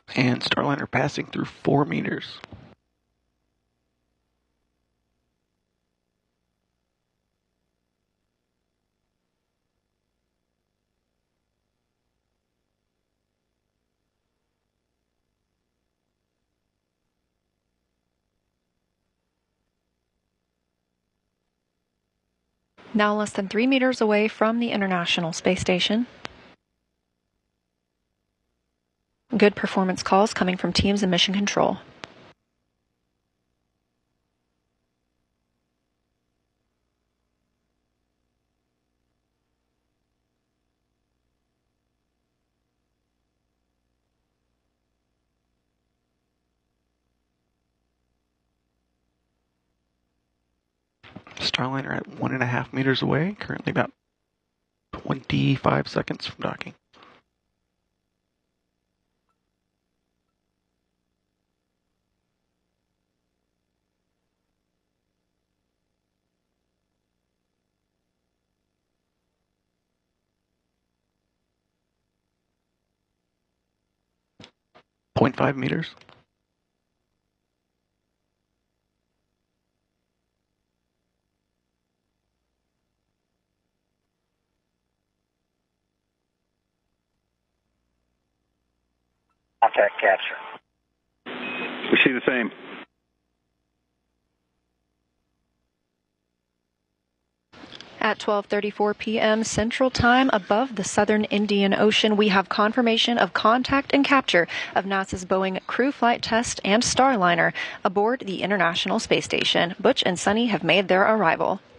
And Starliner passing through 4 meters. Now less than 3 meters away from the International Space Station. Good performance calls coming from teams in mission control. Starliner at 1.5 meters away, currently about 25 seconds from docking. .5 meters. Contact capture. We see the same. At 12:34 p.m. Central Time above the southern Indian Ocean, we have confirmation of contact and capture of NASA's Boeing Crew Flight Test and Starliner aboard the International Space Station. Butch and Sunny have made their arrival.